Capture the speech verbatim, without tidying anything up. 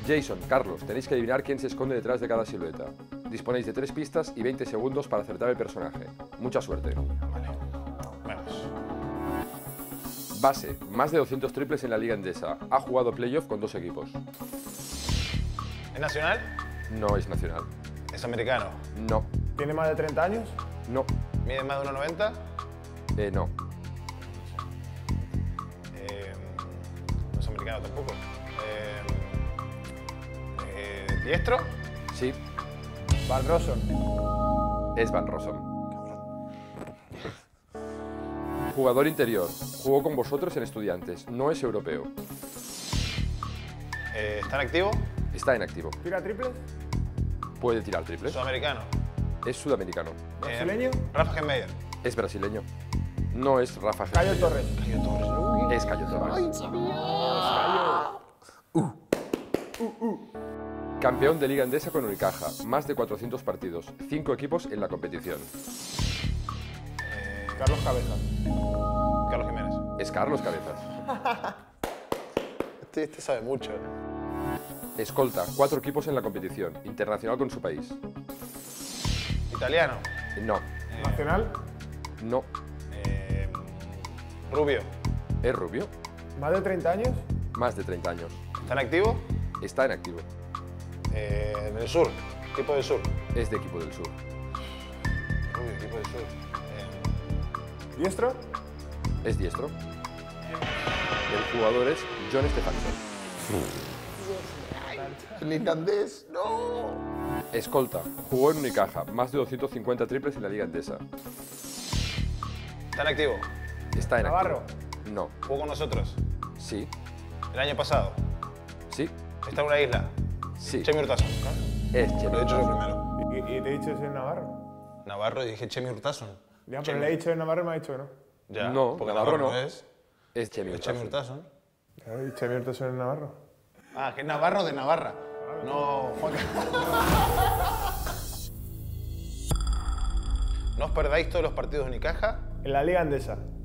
Jason, Carlos, tenéis que adivinar quién se esconde detrás de cada silueta. Disponéis de tres pistas y veinte segundos para acertar el personaje. Mucha suerte. Vale. Vamos. Base, más de doscientos triples en la Liga Endesa. Ha jugado playoff con dos equipos. ¿Es nacional? No es nacional. ¿Es americano? No. ¿Tiene más de treinta años? No. ¿Mide más de uno noventa? Eh, no. Eh, no es americano tampoco. Eh, eh, ¿Diestro? Sí. Van Rossum. Es Van Rossum. Jugador interior. Jugó con vosotros en Estudiantes. No es europeo. Eh, ¿Está en activo? Está en activo. ¿Tira triples? Puede tirar triples. ¿Sudamericano? Es sudamericano. ¿Brasileño? Eh, Rafa Genmeyer. Es brasileño. No es Rafa Cayo Genmeyer. Torres. Cayo Torres. Es Cayo Torres. Cayo. Campeón de Liga Endesa con Unicaja. Más de cuatrocientos partidos. Cinco equipos en la competición. Eh, Carlos Cabezas. Carlos Jiménez. Es Carlos Cabezas. Este, este sabe mucho. Escolta. Cuatro equipos en la competición. Internacional con su país. ¿Italiano? No. Eh, ¿Nacional? No. eh, ¿Rubio? ¿Es rubio? ¿Más de treinta años? Más de treinta años. ¿Está en activo? Está en activo. Eh, ¿Del sur? ¿Tipo del sur? Es de equipo del sur. Rubio, tipo del sur. Eh, ¿Diestro? Es diestro. El jugador es John Stefansson. ¿En irlandés? ¡No! Escolta. Jugó en Unicaja. Más de doscientos cincuenta triples en la Liga Endesa. ¿Está en activo? Está en ¿Navarro? activo. No. ¿Jugó con nosotros? Sí. ¿El año pasado? Sí. ¿Está en una isla? Sí. Chemi Hurtasun. Es Lo he Chemi. dicho yo primero. ¿Y, y te he dicho que soy Navarro? Navarro y dije Chemi Hurtasun. Ya, pero le he dicho de Navarro y me ha dicho que no. Ya, No, porque Navarro Navarro no. es. Es Chemi. Es Chemi Hurtasun. Hurtasun. Ya he dicho abierto soy Navarro. Ah, que es Navarro de Navarra. No, Juan. No os perdáis todos los partidos de Unicaja. En la Liga Endesa.